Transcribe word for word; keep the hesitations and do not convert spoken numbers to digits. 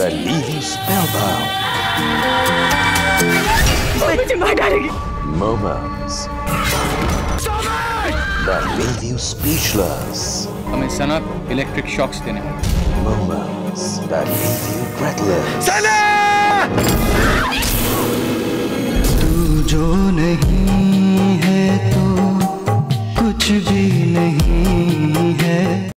that leave you spellbound. मुझे मार डालेगी। Moments that leave you speechless. हमें सना को इलेक्ट्रिक शॉक्स देने हैं। Moments that leave you breathless. Sana!